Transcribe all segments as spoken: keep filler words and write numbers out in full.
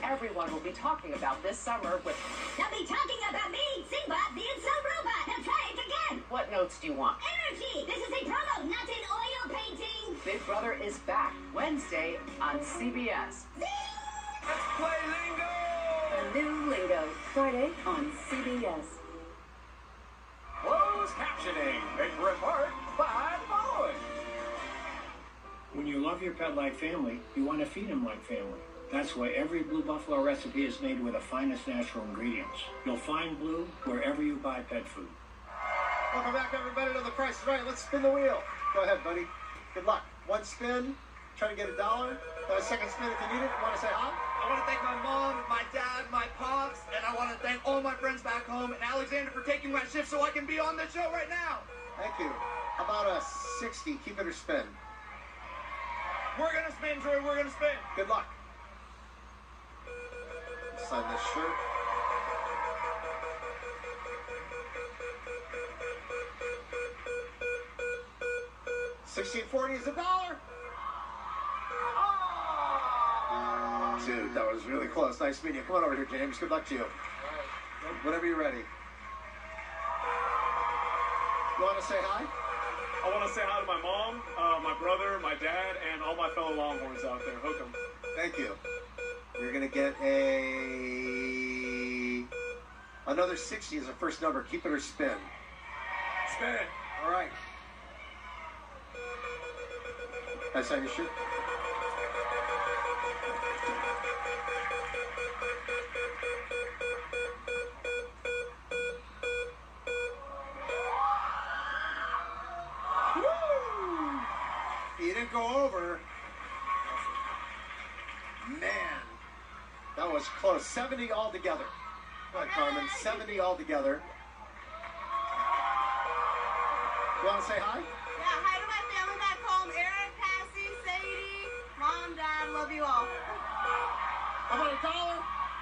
everyone will be talking about this summer with... They'll be talking about me, Singbot, the Insult Robot. Now try it again. What notes do you want? Energy. This is a promo, not an oil painting. Big Brother is back Wednesday on C B S. Let's play Lingo! A new Lingo, Friday on C B S. Closed captioning. Big report by the following. When you love your pet like family, you want to feed him like family. That's why every Blue Buffalo recipe is made with the finest natural ingredients. You'll find Blue wherever you buy pet food. Welcome back, everybody, to The Price is Right. Let's spin the wheel. Go ahead, buddy. Good luck. One spin. Try to get a dollar. Got a second spin if you need it. Want to say hi? I want to thank my mom, my dad, my pops, and I want to thank all my friends back home and Alexander for taking my shift so I can be on the show right now. Thank you. How about a sixty? Keep it or spin. We're going to spin, Drew. We're going to spin. Good luck. Sign this shirt. sixteen forty is a dollar. Oh! Dude, that was really close. Nice meeting you. Come on over here, James. Good luck to you. Whenever you're ready. You want to say hi? I want to say hi to my mom, uh, my brother, my dad, and all my fellow Longhorns out there. Hook 'em. Thank you. You're going to get a... Another sixty is the first number. Keep it or spin. Spin it. All right. Can I sign your shirt? Woo! You didn't go over. Man, that was close. seventy altogether. Come on, Carmen. seventy altogether. You want to say hi? Yeah, hi to my family back home. Eric, Cassie, Sadie, Mom, Dad, love you all. How about a dollar?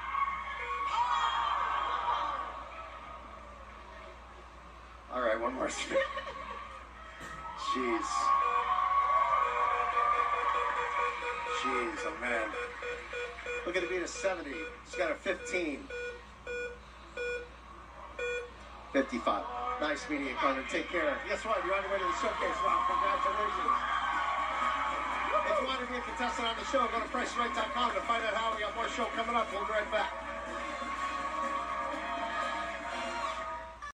All right, one more spin. Jeez. Jeez, oh man. Look at it being a seventy. It's got a fifteen. fifty-five. Nice meeting you, Carmen. Take care. Guess what? You're on your way to the showcase. Wow, congratulations. If you want to be a contestant on the show, go to price right dot com to find out how. We got more show coming up. We'll be right back.